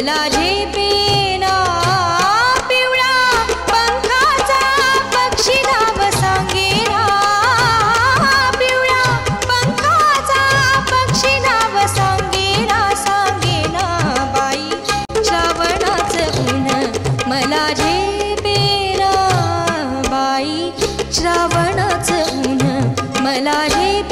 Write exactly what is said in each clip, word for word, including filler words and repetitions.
मला झेपेना. पिवळा पंखाचा पक्षी नाव सांगेना. पिवळा पंखाचा पक्षी नाव सांगेना. सांगेना बाई श्रावणाचं ऊन मला झेपेना. बाई श्रावणाचं ऊन मला झेपेना.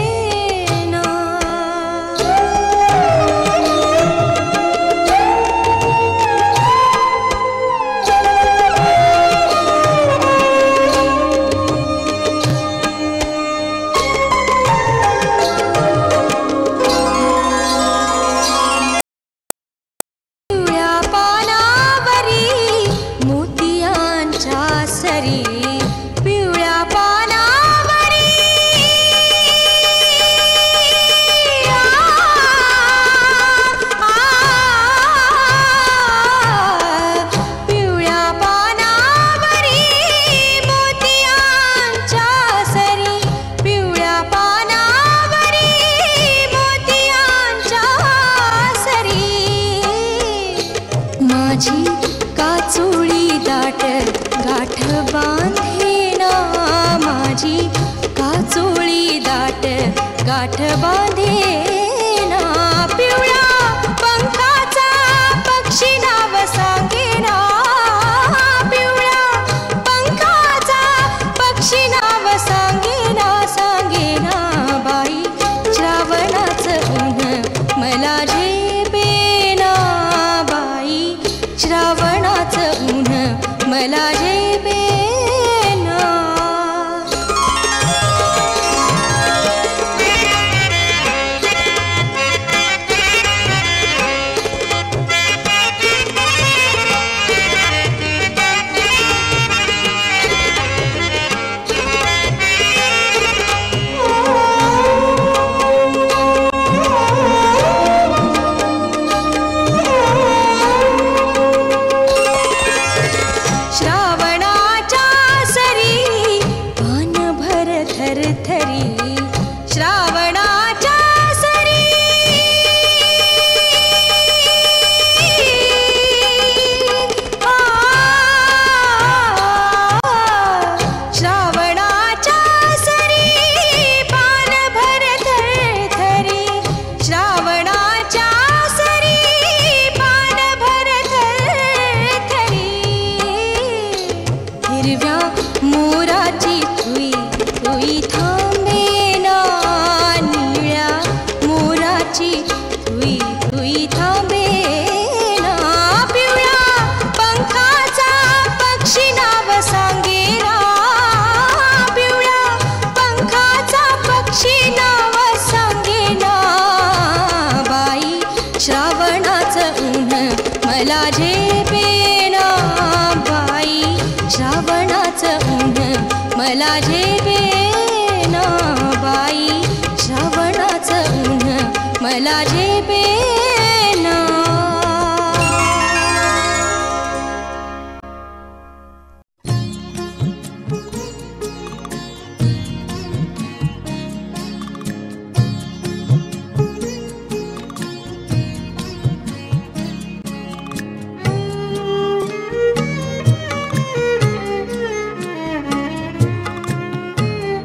माझी काचोळी दाट गाठ बांधेना. माझी काचोळी दाट गाठ बांधेना. पिवळा पंखाचा पक्षी नाव सांगेना. पिवळा पंखाचा पक्षी नाव सांगेना. सांगेना बाई श्रावणाचं ऊन मला झेपेना. बाई श्रावणाचं ऊन मला झेपेना. मोराची थुई थुई थांबेना. निळ्या मोराची थुई थुई थांबेना. पिवळ्या पंखाचा पक्षी नाव सांगेना. पिवळ्या पंखाचा पक्षी नाव सांगेना. बाई श्रावणाचं ऊन मला झेपेना. बाई श्रावणाचं ऊन मला झेपेना. बाई श्रावणाचं ऊन मला झेपेना.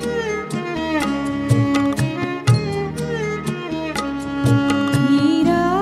हीरा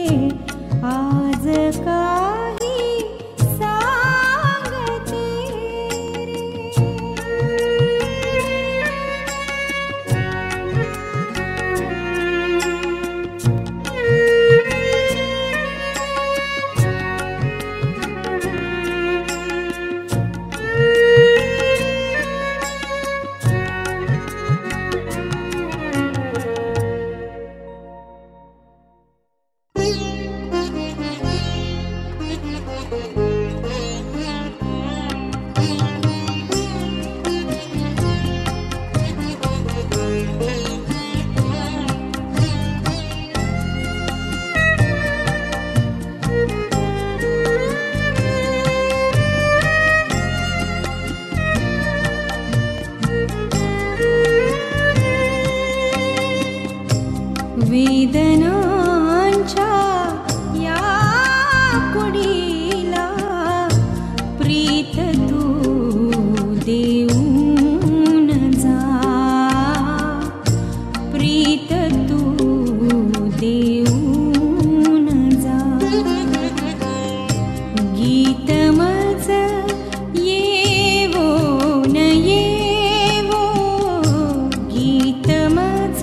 आज काही सांगते वेदनांच्या या कुडीला प्रीत तू देऊन जा, प्रीत तू देऊन जा. गीत मज येवो न येवो, गीत मज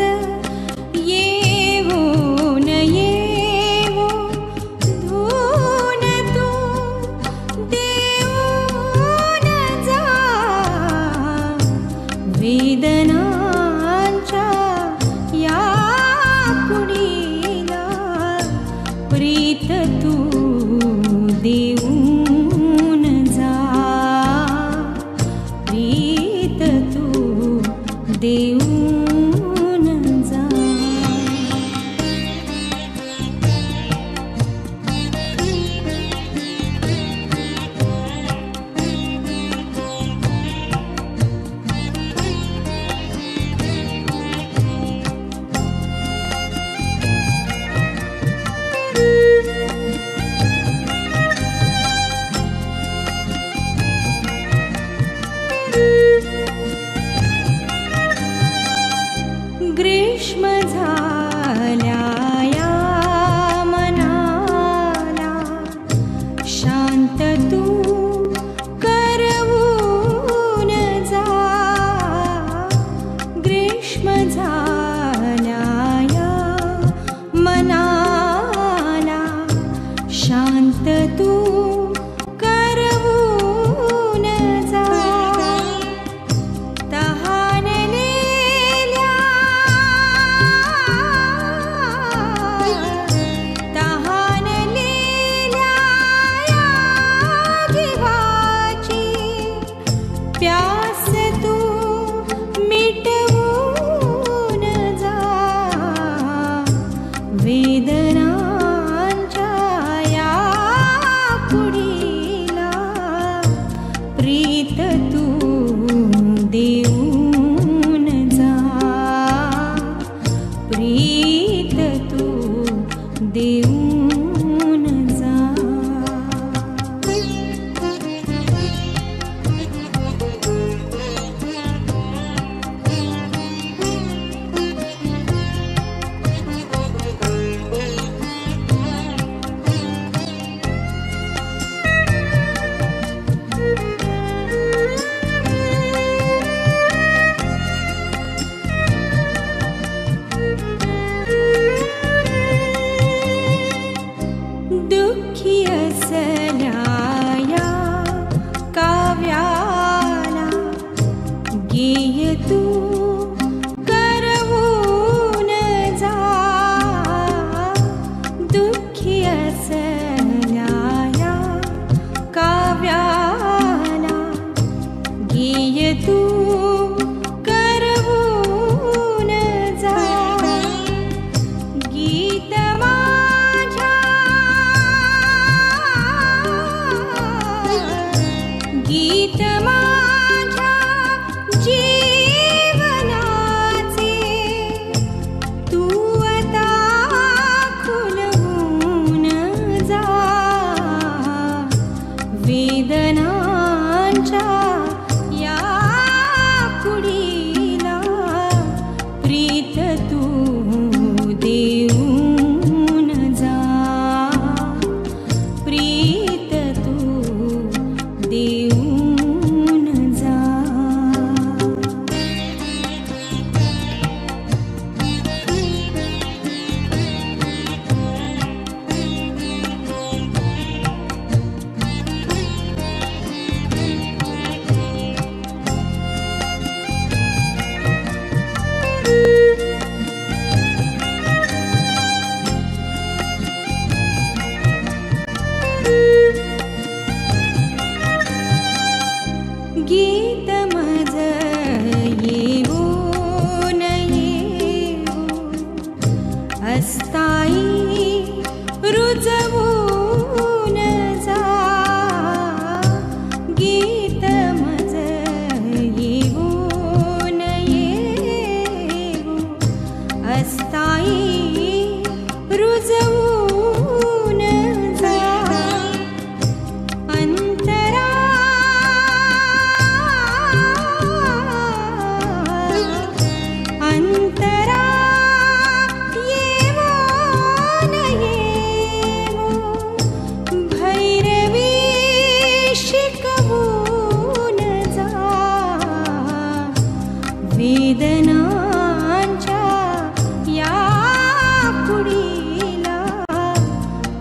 वेदनांच्या या कुडीला प्रीत तू देऊन जा, प्रीत तू देऊन जा. ग्रीष्म झाल्या या मनाला शांत तू करवून जा, ग्रीष्म झाल्या या मनाला शांत तू करवून जा. प्यास तू मिटवून जा, वेदनांच्या या कुडीला प्रीत तू देऊन जा, प्रीत तू देऊन जा. दुःखी असल्या या काव्याला गेय तू करवून जा, दुःखी असल्या या काव्याला गेय तू करवून जा. गीत गीत माझ्या जीवनाचे तू आता खुलवून जा,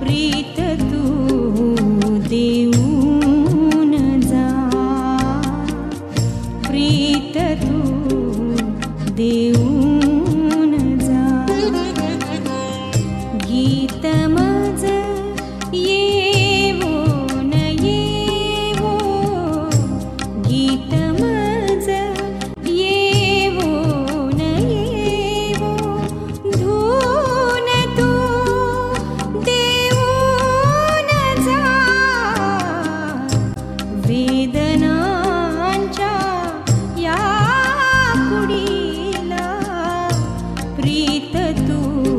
प्रीत तू देऊन जा, प्रीत तू देऊन जा. गीत मज येवो न येवो, गीत मज येवो न येवो, धून तू देऊन जा. वेदनांच्या या कुडीला प्रीत तू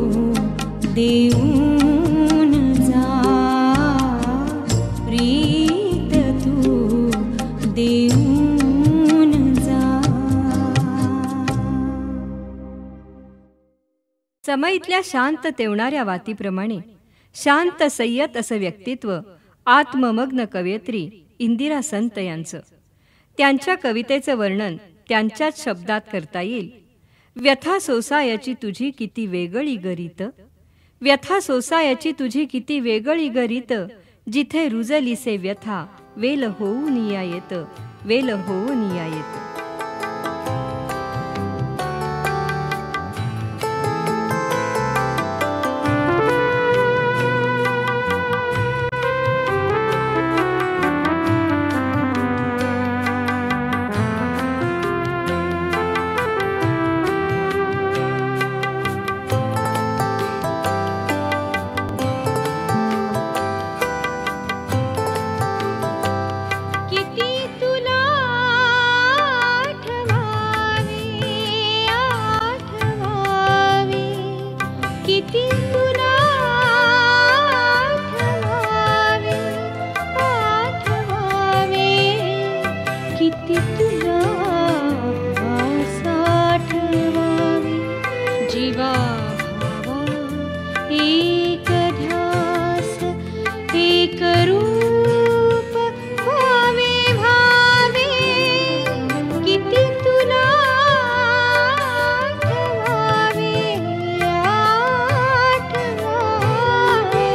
देऊन जा, प्रीत तू देऊन जा. समईतल्या शांत तेवणाऱ्या वातीप्रमाणे शांत संयत असं व्यक्तित्व आत्ममग्न कवयित्री इंदिरा संत यांचं. त्यांच्या कवितेचं वर्णन त्यांच्याच शब्दात करता येईल. व्यथा सोसायाची तुझी किती वेगळी गरीत, व्यथा सोसायाची तुझी किती वेगळी गरीत, जिथे रुजलीसे व्यथा वेल होऊन या येत, वेल होऊन या येत. किती तुला आठवावे, आठवावे, किती तुला आठवावे, आठवावे, किती तुला आठवावे. जीवा भावा एक ध्यास, एक रूप भावे भावे, किती तुला आठवावे, आठवावे.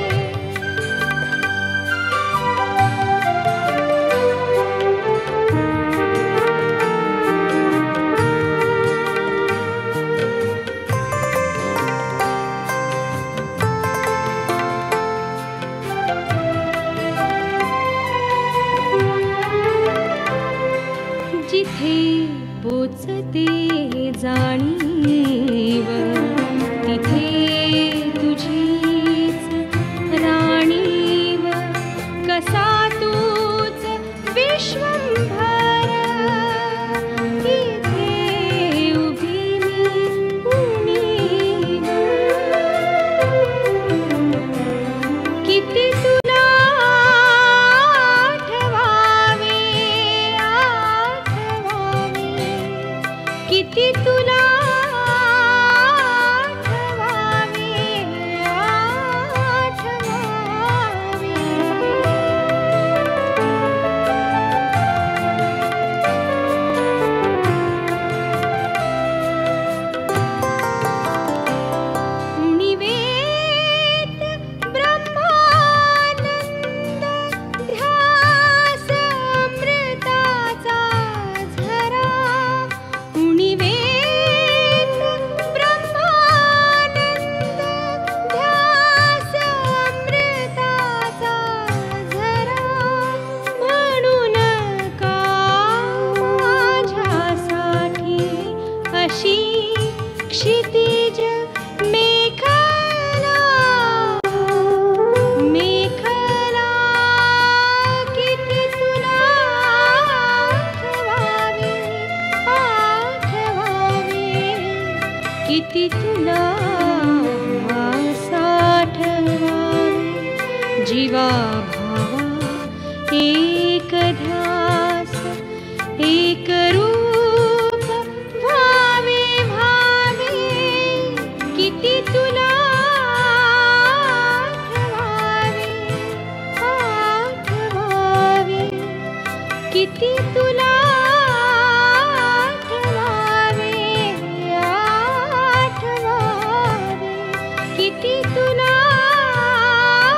जिथे पोचते जाणीव, तिथे तुझीच राणीव. कसा तूच विश्वंभर, इथे उभी मी उणीव. किती तुला आठवावे, आठवावे, किती तुला आठवावे, आठवावे. उणिवेत ब्रह्मानंद, ध्यास अमृताचा झरा. उणिवेत ब्रह्मानंद, ध्यास अमृताचा झरा. म्हणून का माझ्यासाठी अशी क्षितिज मेखला, मेखला. किती तुला आठवावे, आठवावे, किती तुला साठवावे. जीवा भावा एक ध्यास, एक रूप भावे भावे, किती तुला आठवावे, आठवावे, किती तुला आठवावे, आठवावे, किती तुला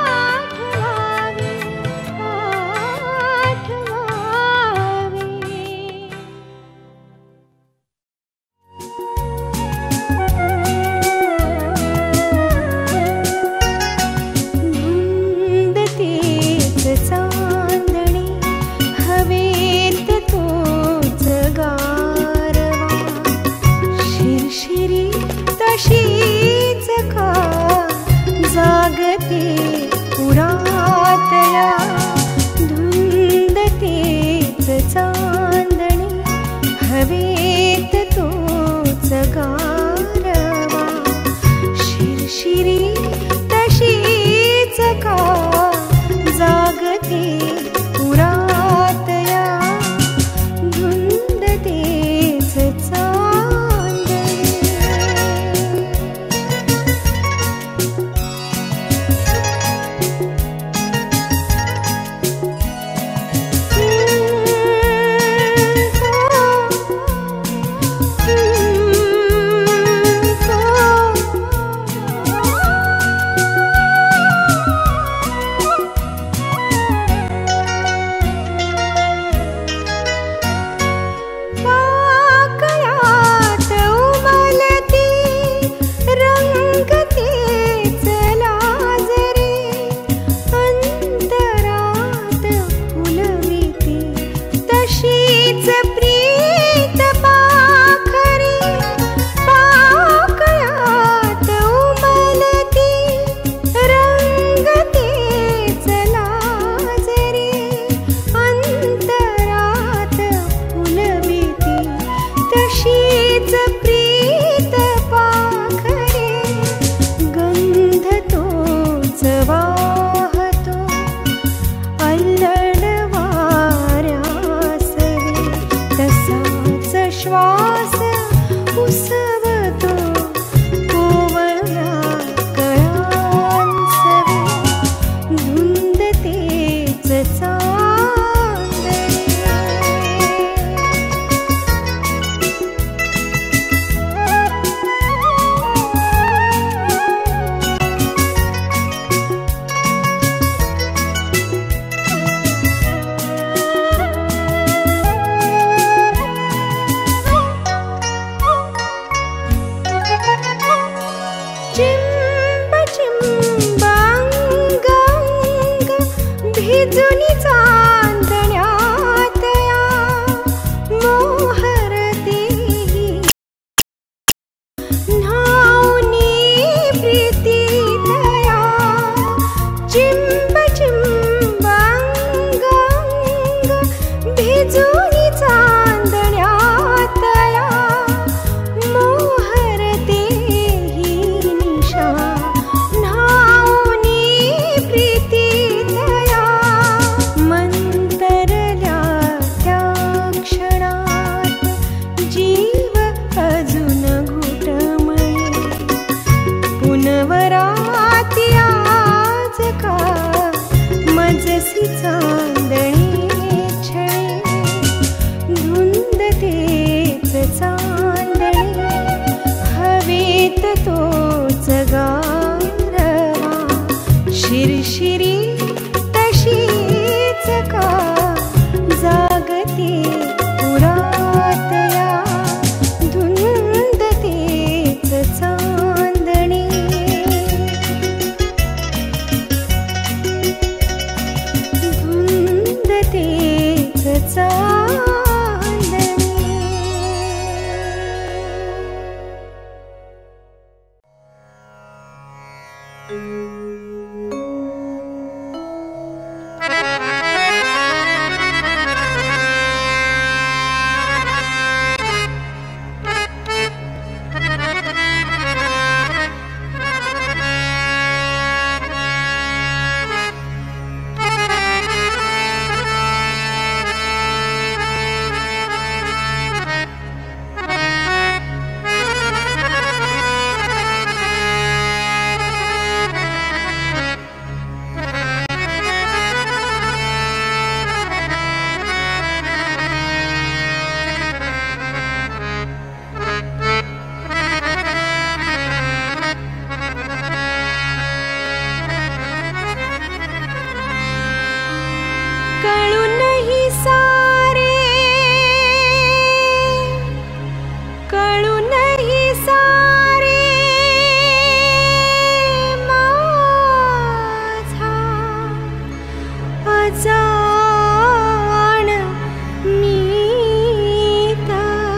भिजुनी चांदण्यात या मोहरते न्हाऊनी प्रीती तया चिंब चिंब अंग अंग भिजुनी चांदण्यात या मोहरते ही निशा न्हाऊनी प्रीती तया मंतरल्या त्या क्षणात जीव अजून घुटमळे पुनवराती आज का मजसी चांदणे छळे धुंद तेच चांदणे हवेत तोच गारवा शिरशिरी तशीच का जागते पुरात या धुंद तेच चांदणे धुंद तेच चांदणे. कळूनही सारे कळूनही सारे माझा अजाण मीत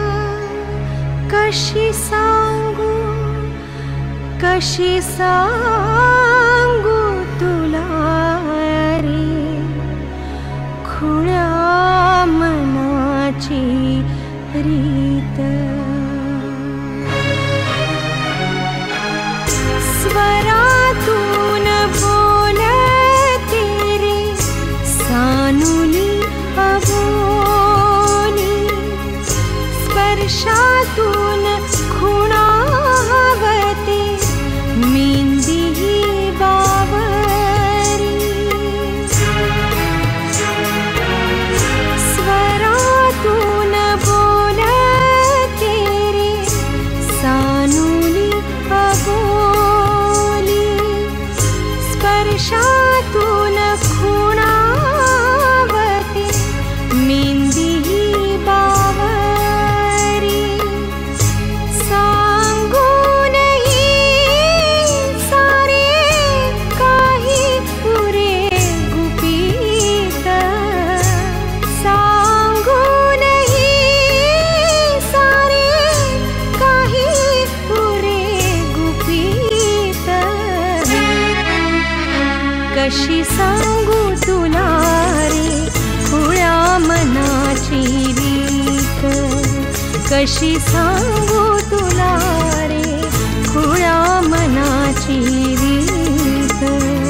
कशी सांगू कशी सांगू तुला रे खुळ्या मनाची रीत स्वरातून बोलते रे सानुली अबोली स्पर्शातून खुणावते मेंदी ही बावरी स्वरातून बोलते रे सानुली अबोली स्पर्शातून खुणावते मेंदी ही बावरी सांगूनही सारे काही पुरे गुपित सांगूनही सारे काही पुरे गुपित कशी सांगू तुला रे खुळ्या मनाची रीत कशी सांगू तुला रे खुळ्या मनाची रीत.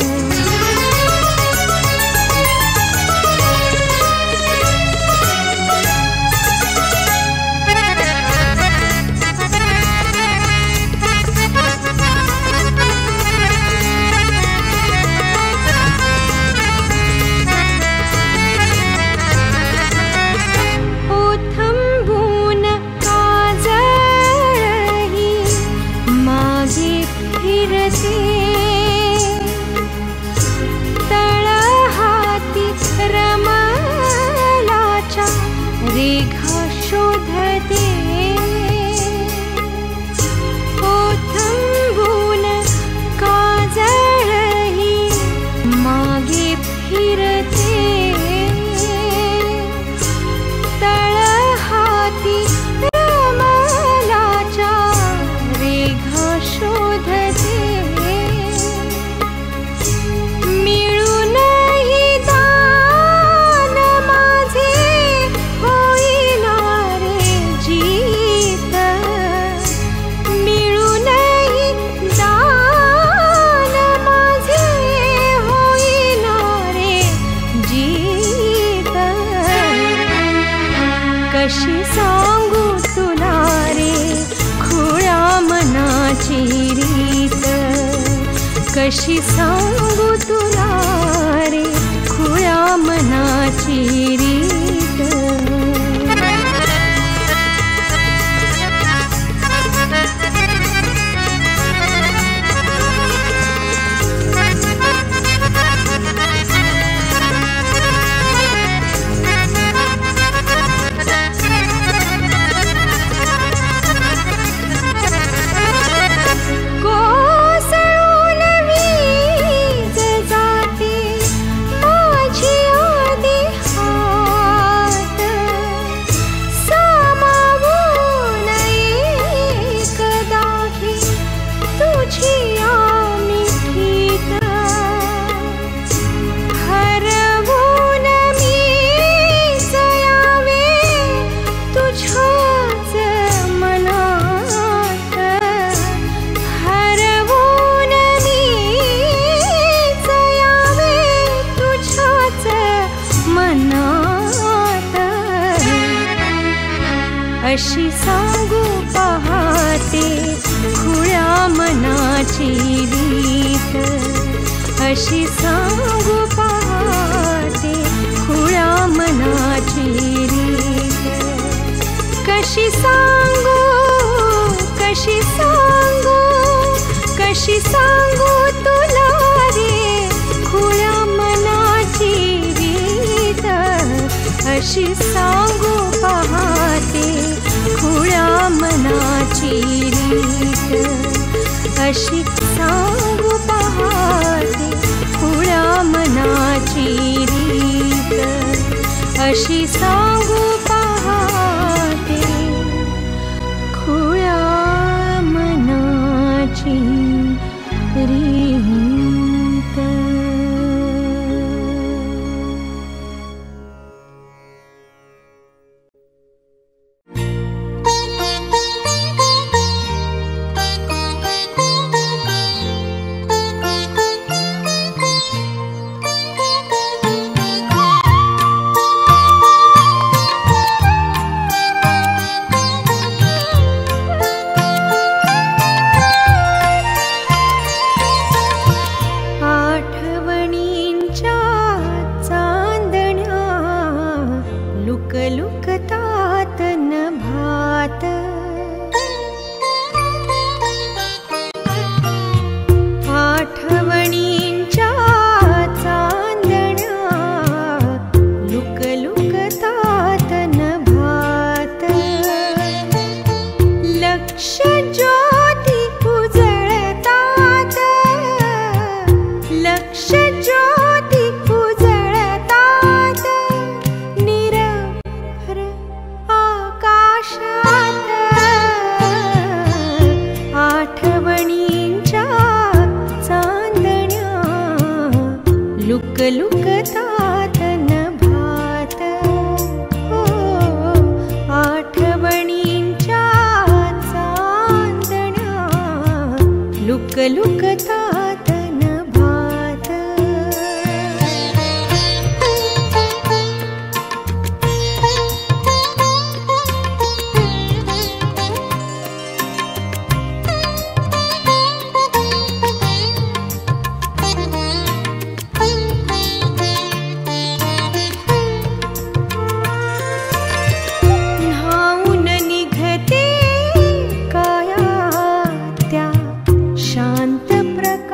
ओथंबून काजळही मागे फिरते कशी सांगू तुला रे खुळ्या मनाची रीत, कशी सांगू तुला रे खुळ्या मनाची रीत. अशी सांगू पहाटे खुळ्या मनाची रीत, अशी सांगू पहाटे खुळ्या मनाची रीत. कशी सांगू कशी सांगू कशी सांगू तुला रे खुळ्या मनाची रीत, अशी सांगू पहाटे खुळ्या मनाची रीत, अशी सांगू पहाटे खुळ्या मनाची रीत, अशी सांगू पहाटे खुळ्या मनाची रीत. लुकतात नभात, हो आठवणींच्या चांदण्या लुकलुकतात नभात. शांत प्रकाश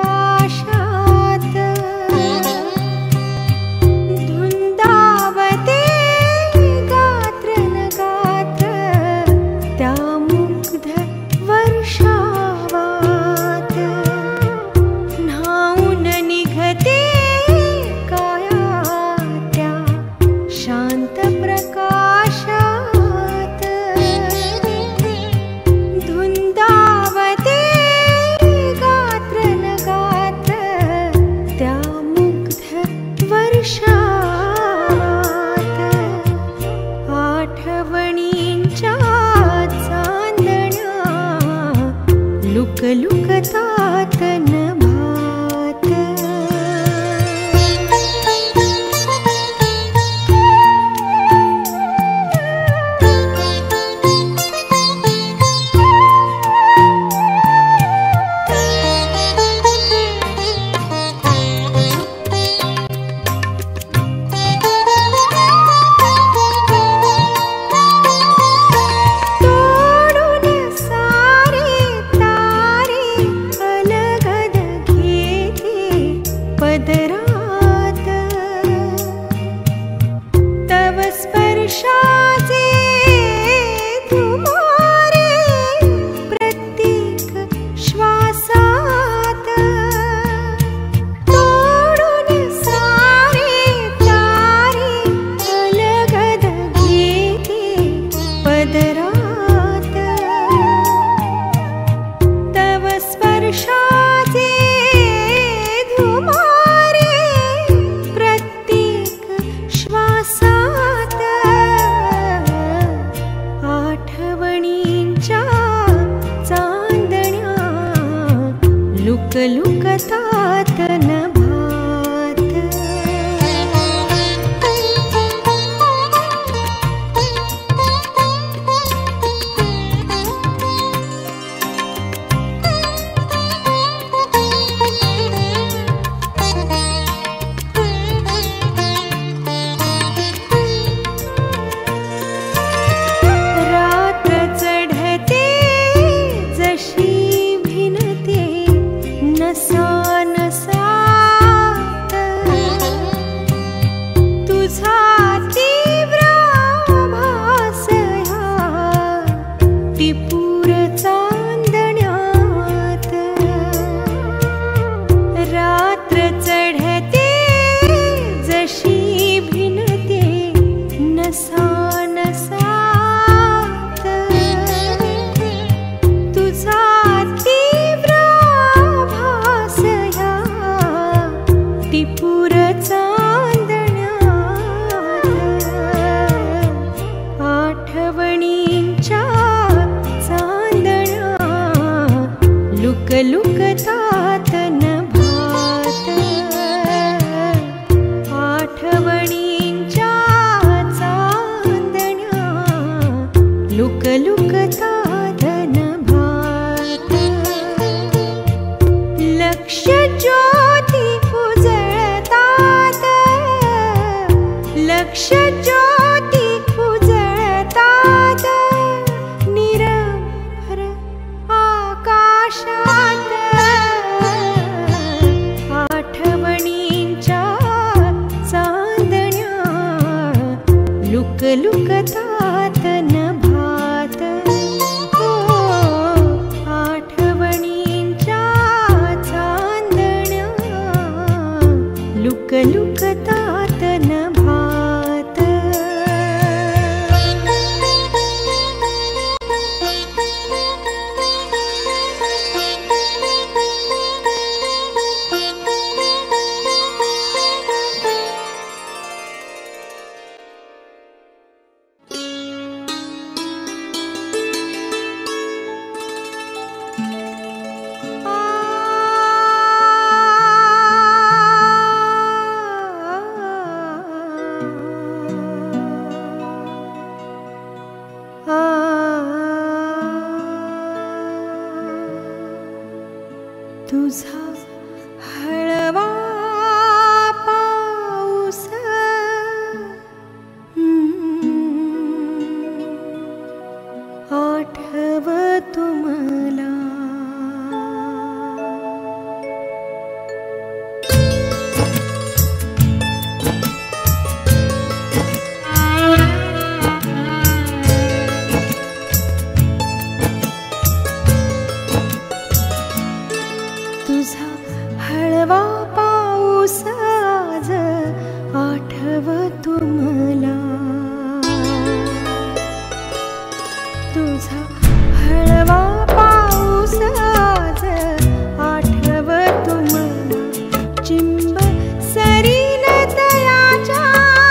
स्पर्शाचे तुम्हारे प्रत्येक श्वासात तोडून सारे तारे अलगद घेते पदरात तव स्पर्शाचे तुम्हारे प्रत्येक श्वासात आठवणींच्या चांदण्या लुकलुकतात नभात रात्र चढते जशी भिनते नसा नसात तुझा तीव्र भास ह्या टिपूर चांदण्यात रात्र चढते जशी भिनते नसा नसात तुझा तीव्र भास ह्या टिपूर चांदण्यात आठवणींच्या चांदण्या लुकलुकतात नभात आठवणींच्या चांदण्या लुकलुकतात नभात लक्ष ज्योती उजळतात लक्ष ज्योती उजळतात निरभर आकाशात आठवणींच्या चांदण्या लुकलुकतात नभात हो आठवणींच्या चांदण्या लुकलुकतात नभात तुझा हळवा पाऊस आठवतो मला तुझा हळवा पाऊस आज आठवतो मला तुझा हळवा पाऊस आज आठवतो मला चिंब सरीन दयाच्या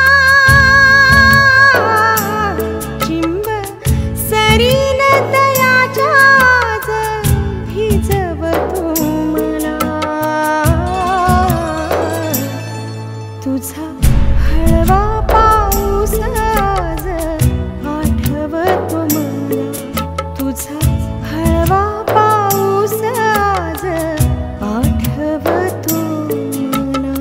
चिंब सरीन दयाच्या आज भिजवतो तुझा हळवा पाऊस आज आठवतो मला तुझा हळवा पाऊस आज आठवतो मला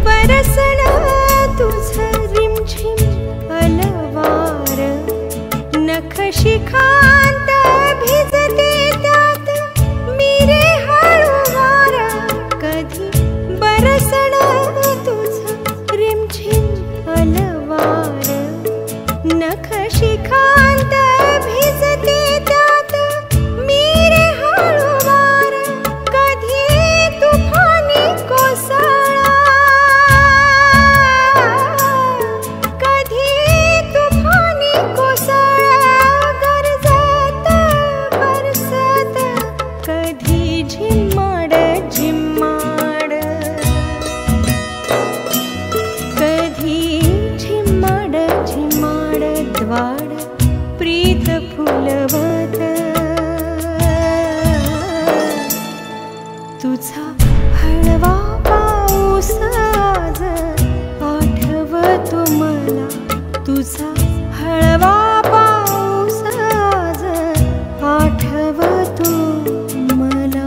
बरसण तुझं रिमझिम अलवार, नख शिखांत भिजते त्यात मी रे हळूवार. कधी बरसण तुझं रिमझिम अलवार, नख शिखांत भिजते त्यात मी रे हळूवार. कधी तुफानी कोसळा, कधी तुफानी कोसळा गरजत बरसत, कधी झिम्माड झिम्माड, कधी झिम्माड झिम्माड द्वाड प्रीत फुलवत. तुझा हळवा पाऊस आज आठवतो मला, तुझा हळवा पाऊस आज आठवतो मला.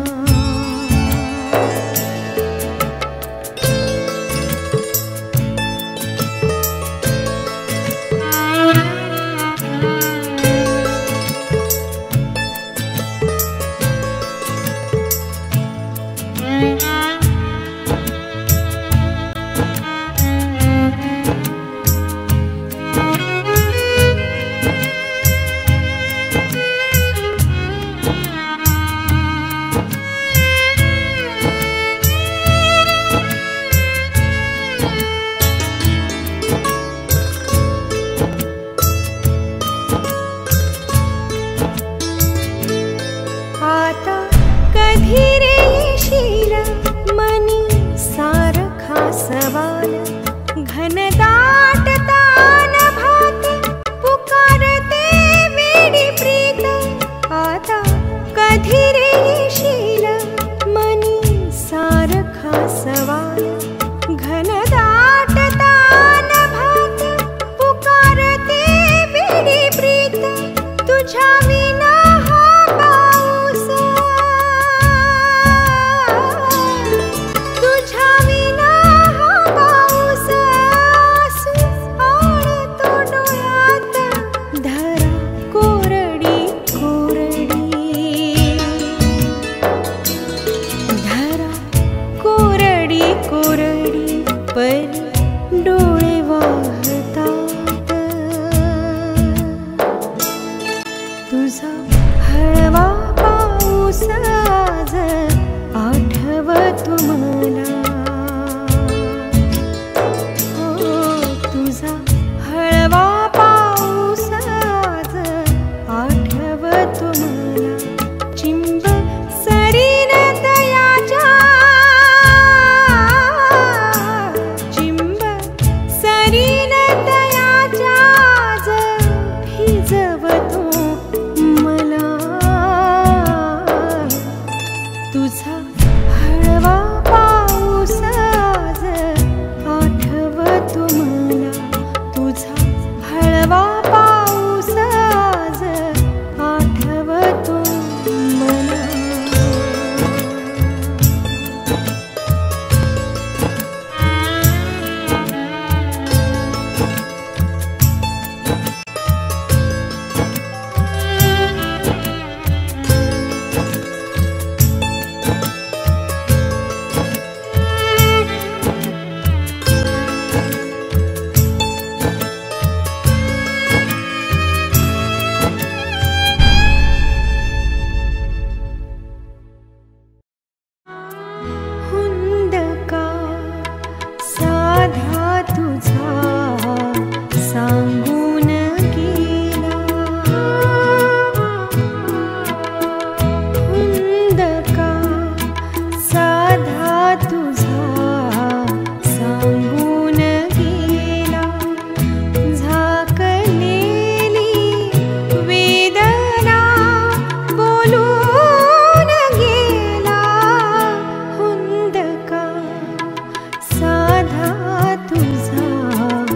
आता कधी रे येशील मनी सारखा सवाल, घनदाट तान भात पुकारते वेडी प्रीत. आता कधी रे येशील मनी सारखा सवाल, घनदाट तान भात पुकारते वेडी प्रीत. तुझ्या विना पण डोळे वाहतात. तुझा हळवा पाऊस आज आठवतो मला. हो तुझा हळवा पाऊस आज आठवतो मला. चिंब सरीन दयाच्या, सरीन दयाच्या आज भिजवतो मला. तुझा हळवा पाऊस आज आठवतो मला, तुझा हळवा पाऊस आज आठवतो मला. हुंदका साधा तुझा सांगून गेला, हुंदका साधा तुझा सांगून गेला. झाकलेली वेदना बोलून गेला. हुंदका साधा तुझा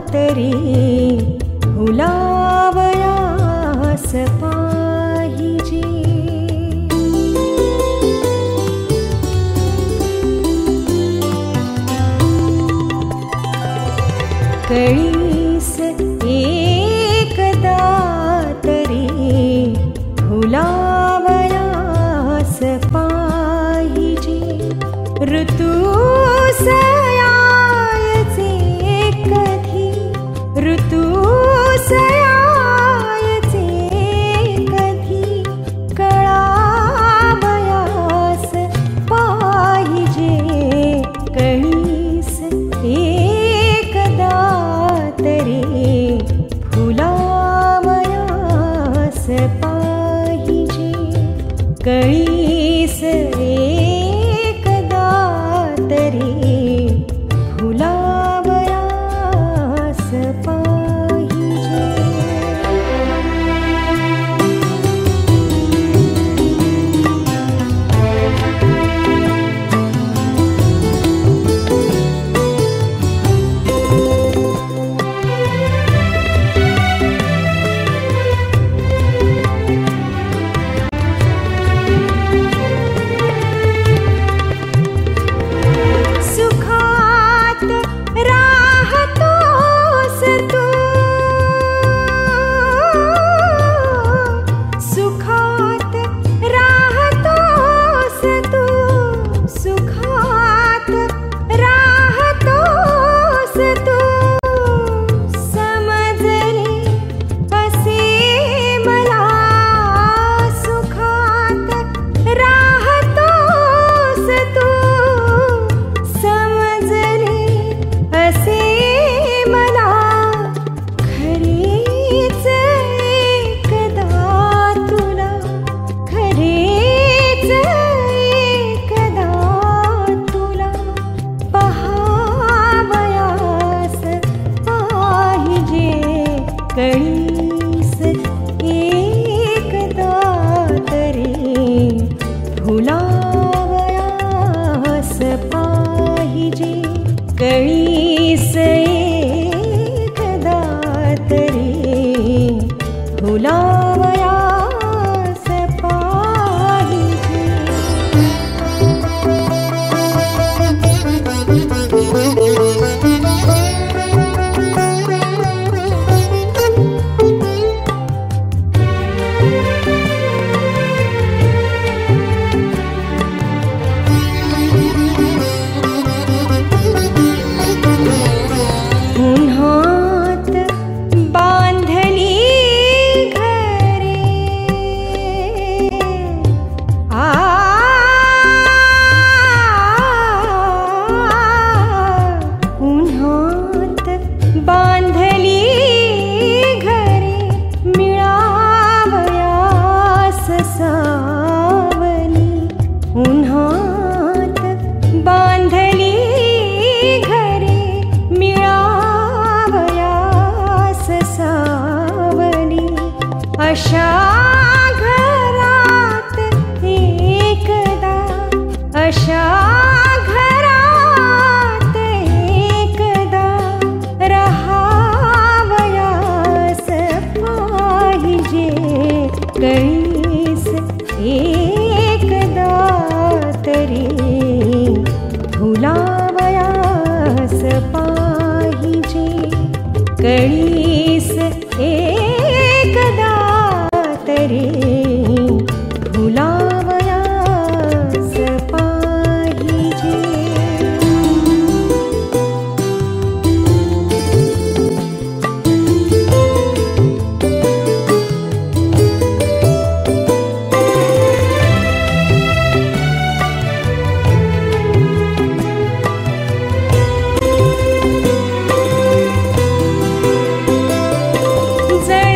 तरी फुलावयास पाहिजे. कळीस एकदा तरी फुलावयास पाहिजे. ऋतू सयायचे कधी, ऋतू सयायचे कधी, कळावयास पाहिजे. कळीस एकदा तरी फुलावयास पाहिजे. कळीस एकदा तरी फुलावयास पाहिजे. सुखात राहतोस तू, सुखात राहतोस तू, सुखात राहतोस तू. समजले असे मला, सुखात राहतोस तू. समजले असे मला, खरेच एकदा तुला, खरेच एकदा तुला पहावयास पाहिजे. कळीस एकदा तरी फुलावयास पाहिजे. कळीस एकदा तरी फुलावयास पाहिजे. उन्हात बांधली घरे, आ उन्हात बांधली घरे, मिळावयास सावली. उन्हात बांधली घरे, मिळावयास सावली. अशा घरात एकदा, अशा घरात एकदा रहावयास पाहिजे. कळीस एकदा तरी फुलावयास पाहिजे. कळीस एकदा तरी फुलावयास पाहिजे. जळ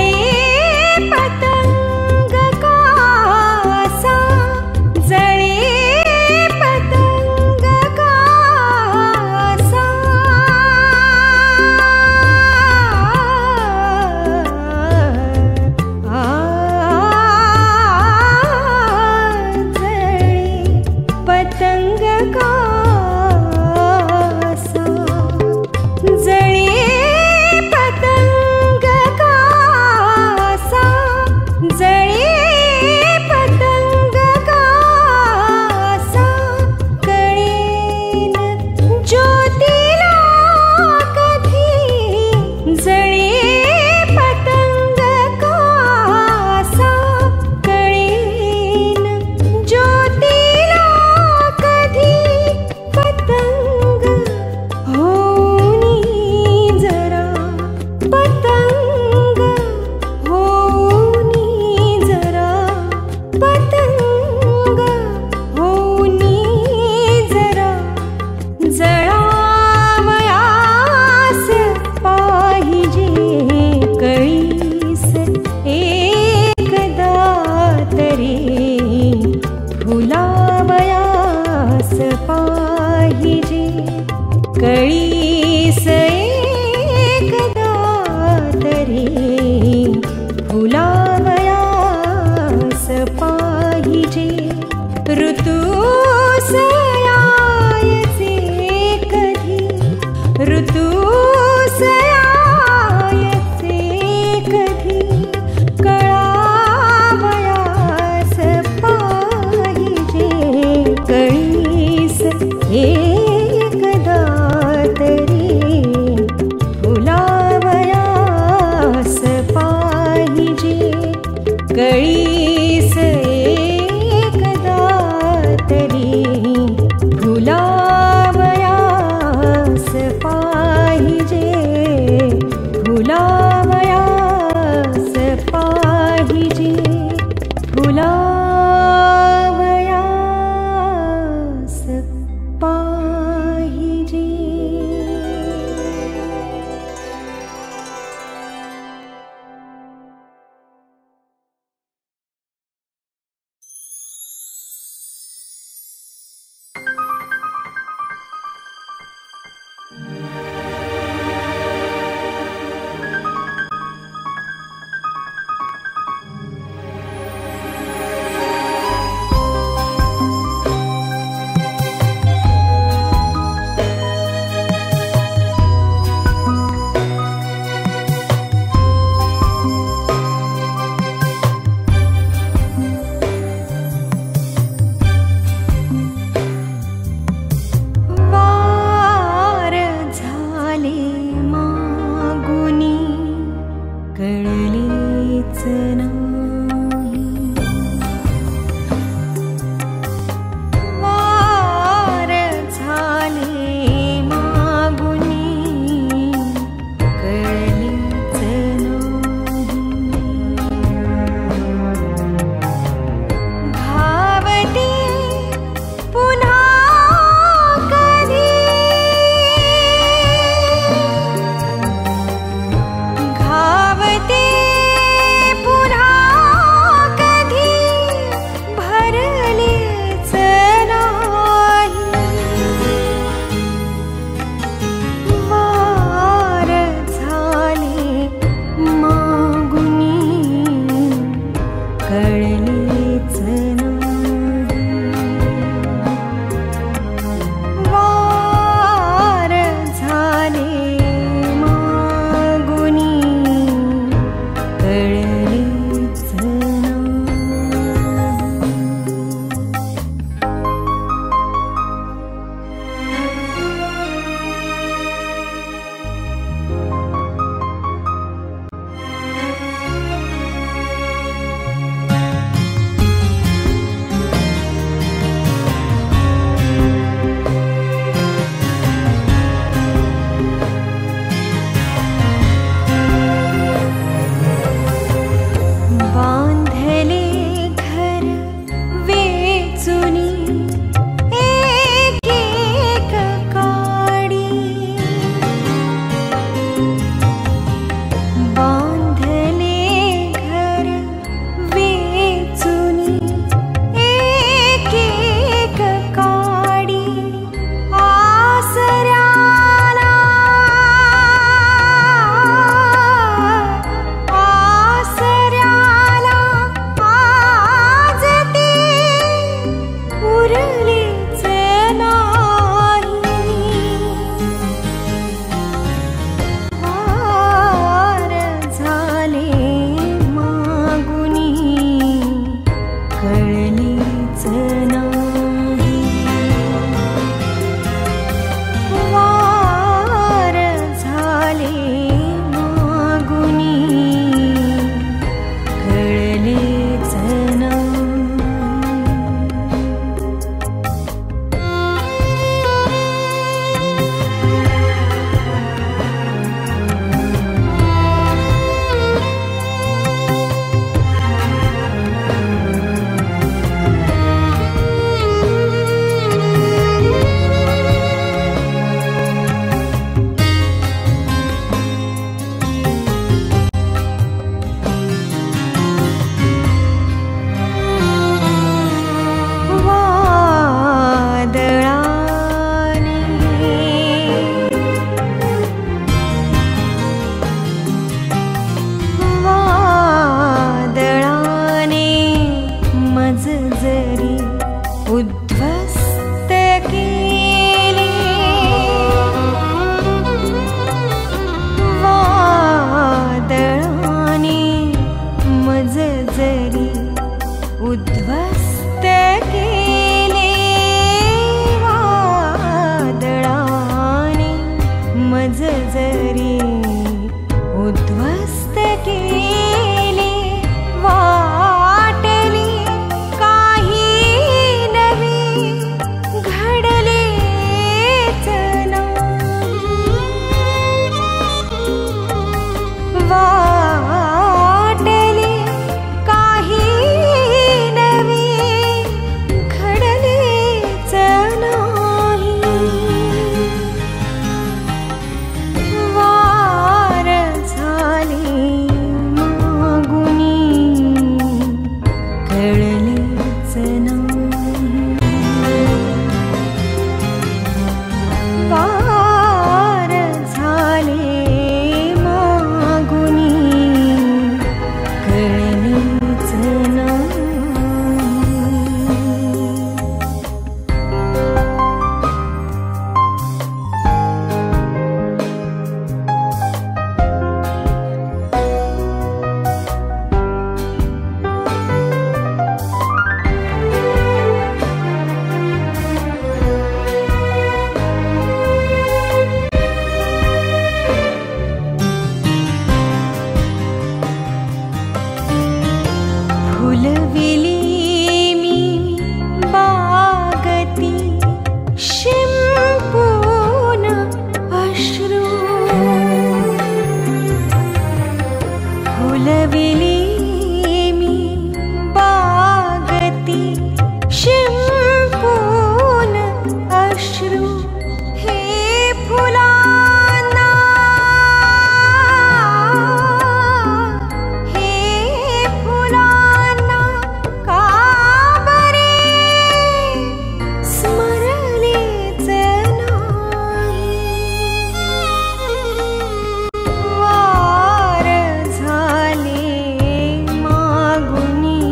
ऋतुसयायचे कधी कळावयास पाहिजे कळीस एकदा तरी फुलावयास पाहिजे कळीस एकदा तरी फुलावयास पाहिजे फुलावयास पाहिजे फुलावयास पाहिजे. वार झाले मागुनी कळलेच नाही वार झाले मागुनी कळलेच नाही धावते पुन्हा कधी जरी उद्ध्वस्त केले, वाटली काही नवी घडलेच नाही। वाटली काही नवी घडलेच नाही। वार झाले मागुनी कळलेच नाही। वार झाले मागुनी कळलेच नाही। फुलविली मी बागती शिंपून अश्रू। फुलविली मी बागती शिंपून अश्रू। हे फुलांना हे फुलांना का बरे स्मरलेच नाही। वार झाले मागुनी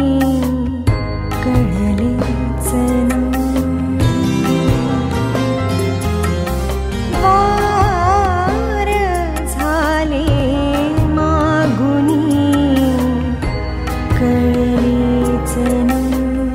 कळलेच नाही। वार झाले मागुनी कळलेच नाही।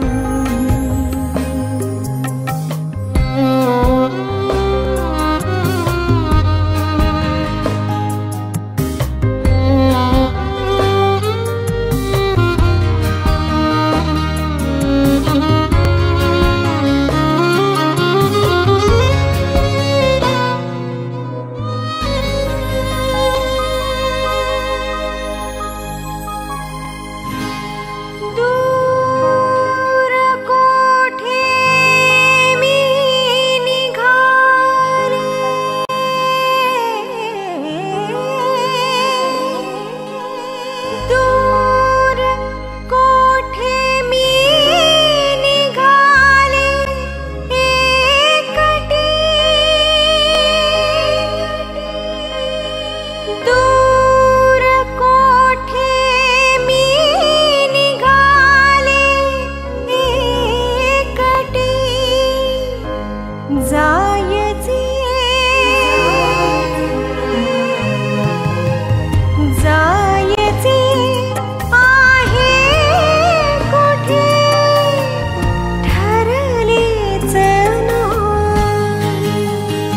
दूर कोठे मी निघाले, दूर कोठे मी निघाले एकटी। दूर कोठे मी निघाले एकटी। जायचे जायचे आहे कोठे ठरलेच नाही।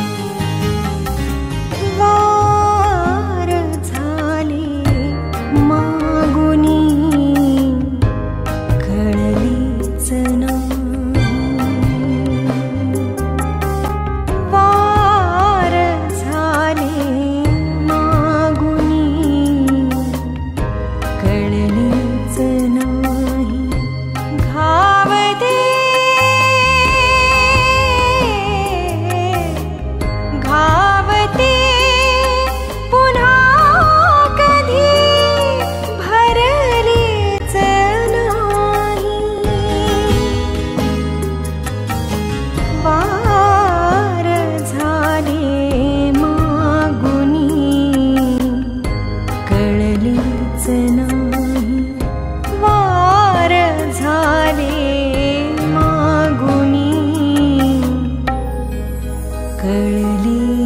वार झाले मागुनी कळलेच नाही। वार झाले मागुनी कळलेच नाही। घावते घावते पुन्हा कधी भरलेच नाही। वार झाले मागुनी कळलेच नाही। वार झाले मागुनी कळले